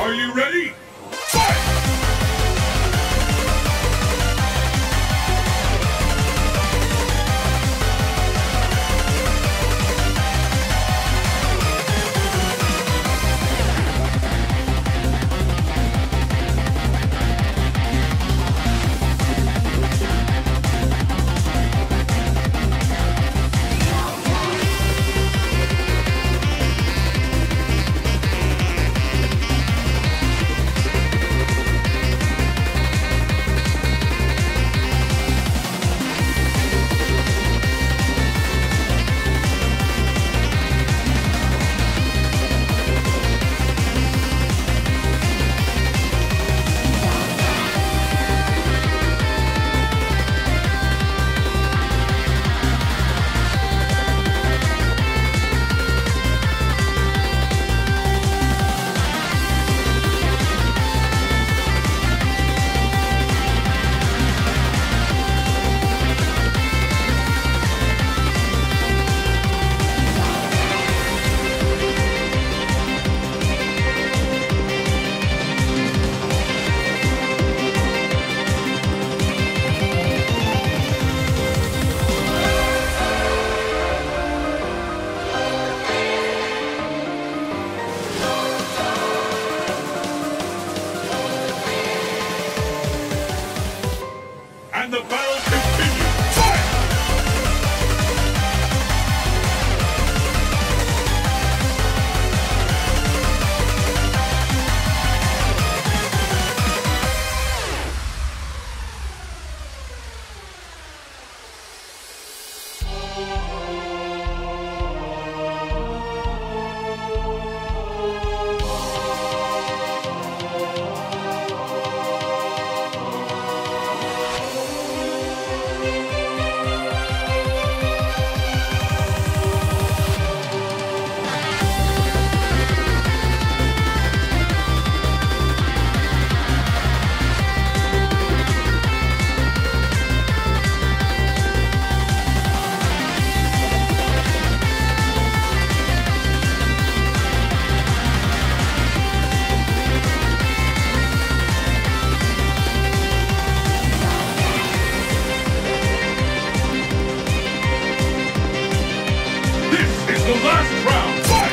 Are you ready? Fight! And the battle continues! Fight! The last round, fight!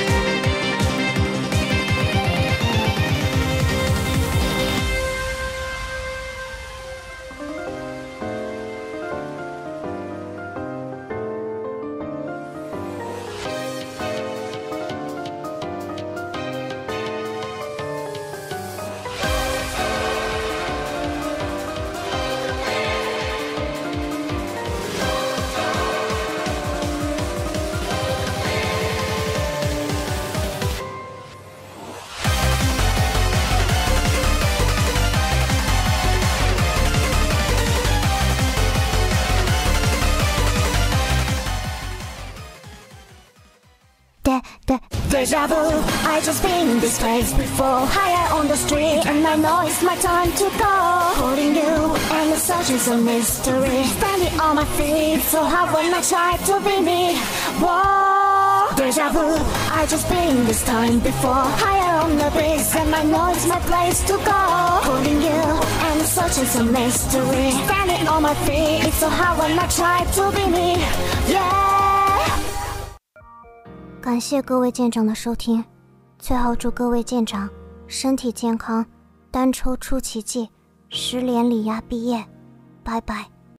Deja vu, I just been in this place before. Higher on the street, and I know it's my time to go. Holding you, and the search is a mystery. Standing on my feet, so how when I try to be me? Whoa, deja vu, I just been this time before. Higher on the breeze, and I know it's my place to go. Holding you, and the search is a mystery. Standing on my feet, so how when I try to be me? Yeah. 感谢各位舰长的收听，最后祝各位舰长身体健康，单抽出奇迹，10连理牙毕业，拜拜。